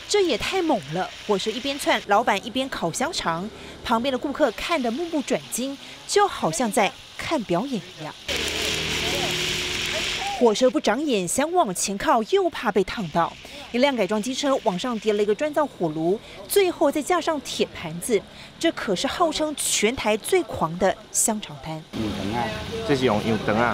这也太猛了！火舌一边窜，老板一边烤香肠，旁边的顾客看得目不转睛，就好像在看表演一样。火舌不长眼，想往前靠，又怕被烫到。一辆改装机车往上叠了一个砖造火炉，最后再架上铁盘子，这可是号称全台最狂的香肠摊。 这是用油灯啊？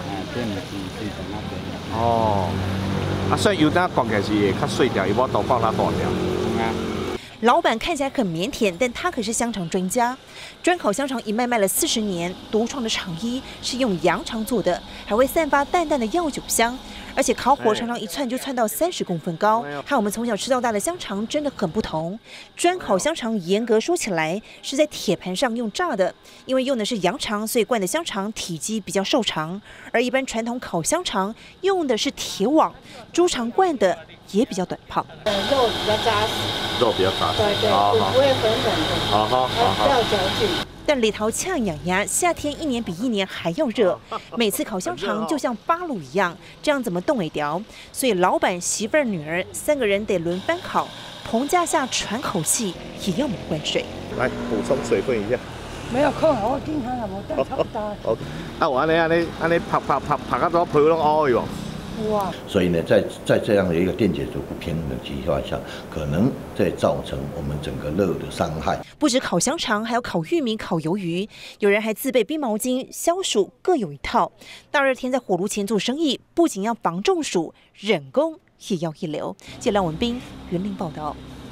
哦。啊，所以油灯刮起来是会较碎掉，伊无豆爆它爆掉。 老板看起来很腼腆，但他可是香肠专家。专烤香肠一卖了40年，独创的肠衣是用羊肠做的，还会散发淡淡的药酒香。而且烤火常常一窜就窜到30公分高，和我们从小吃到大的香肠真的很不同。专烤香肠严格说起来是在铁盘上用炸的，因为用的是羊肠，所以灌的香肠体积比较瘦长。而一般传统烤香肠用的是铁网，猪肠灌的也比较短胖。 肉比较扎实， 肉比较扎实， 对，不会粉粉的， 好， 不要嚼劲。 但里头呛痒牙，夏天一年比一年还要热，每次烤香肠就像巴鲁一样，这样怎么动也掉。所以老板、媳妇儿、女儿3个人得轮番烤，棚架下喘口气也要猛灌水。 来补充水分一下。 没有看好，盯他了，我带差不多。 好，啊，我安尼拍到都皮拢乌哟。 哇！ 所以呢，在这样的一个电解质不平衡的情况下，可能在造成我们整个肉的伤害。 不止烤香肠，还有烤玉米、烤鱿鱼，有人还自备冰毛巾、消暑，各有一套。大热天在火炉前做生意，不仅要防中暑，忍功也要一流。谢梁文斌，云林报道。